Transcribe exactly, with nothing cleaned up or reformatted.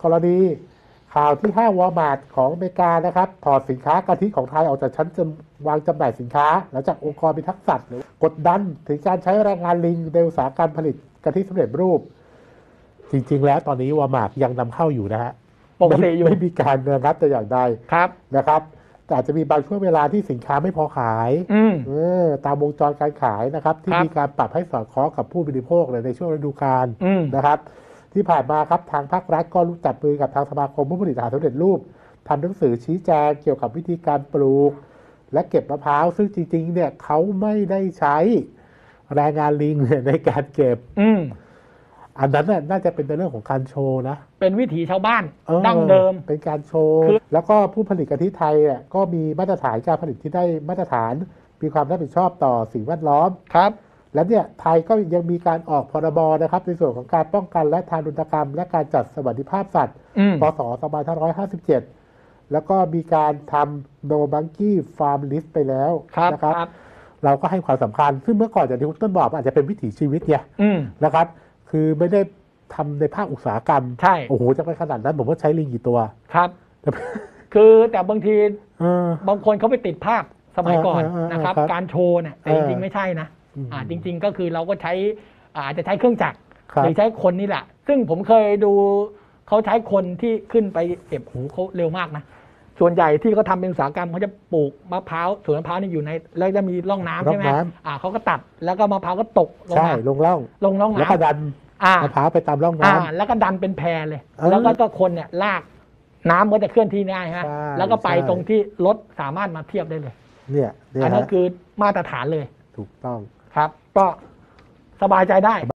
กรณีข่าวที่ห้างวอลมาร์ทของอเมริกานะครับถอดสินค้ากะทิของไทยออกจากชั้นจำวางจำหน่ายสินค้าหลังจากองค์กรพิทักษ์สัตว์กดดันถึงการใช้แรงงานลิงในอุตสาหกรรมผลิตกะทิสำเร็จรูปจริงๆแล้วตอนนี้วอลมาร์ทยังนำเข้าอยู่นะฮะปกติอยู่ไม่มีการระงับแต่อย่างใดครับนะครับแต่อาจจะมีบางช่วงเวลาที่สินค้าไม่พอขายเออตามวงจรการขายนะครับที่มีการปรับให้สอดคล้องกับผู้บริโภคในช่วงฤดูกาลนะครับที่ผ่านมาครับทางภาครัฐก็รู้จับมือกับทางสมาคมผู้ผลิตอาหารสำเร็จรูปทำหนังสือชี้แจงเกี่ยวกับวิธีการปลูกและเก็บมะพร้าวซึ่งจริงๆเนี่ยเขาไม่ได้ใช้แรงงานลิงในการเก็บอันนั้นน่าจะเป็นในเรื่องของการโชว์นะเป็นวิถีชาวบ้านดั้งเดิมเป็นการโชว์แล้วก็ผู้ผลิตกะทิไทยอ่ะก็มีมาตรฐานการผลิตที่ได้มาตรฐานมีความรับผิดชอบต่อสิ่งแวดล้อมครับและเนี่ยไทยก็ยังมีการออกพรบนะครับในส่วนของการป้องกันและทารุณกรรมและการจัดสวัสดิภาพสัตว์พ.ศ. สองพันห้าร้อยห้าสิบเจ็ดแล้วก็มีการทำ No Monkey Farm List ไปแล้วนะครับเราก็ให้ความสำคัญซึ่งเมื่อก่อนอย่างที่คุณต้นบอกอาจจะเป็นวิถีชีวิตไงนะครับคือไม่ได้ทำในภาคอุตสาหกรรมใช่โอ้โหจะไปขนาดนั้นผมว่าใช้ลิงกี่ตัวครับคือแต่บางทีบางคนเขาไปติดภาพสมัยก่อนนะครับการโชว์เนี่ยแต่จริงๆไม่ใช่นะอ่าจริงๆก็คือเราก็ใช้อาจจะใช้เครื่องจักรหรือใช้คนนี่แหละซึ่งผมเคยดูเขาใช้คนที่ขึ้นไปเก็บหูเขาเร็วมากนะส่วนใหญ่ที่เขาทำเป็นอุตสาหกรรมเขาจะปลูกมะพร้าวสวนมะพร้าวนี่อยู่ในแล้วจะมีร่องน้ำใช่ไหมอ่าเขาก็ตัดแล้วก็มะพร้าวก็ตกลงมาลงร่องลงร่องน้ำแล้วก็ดันมะพร้าวไปตามร่องน้ำแล้วก็ดันเป็นแพเลยแล้วก็ก็คนเนี่ยลากน้ำมันจะเคลื่อนที่ง่ายฮะแล้วก็ไปตรงที่รถสามารถมาเทียบได้เลยเนี่ยอันนั้นคือมาตรฐานเลยถูกต้องครับก็สบายใจได้